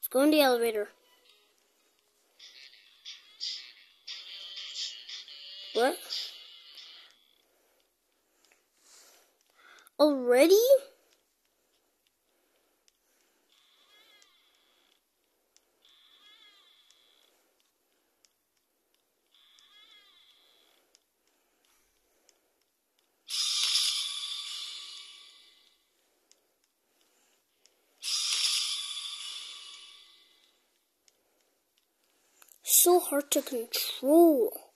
Go in the elevator. What? Already? So hard to control.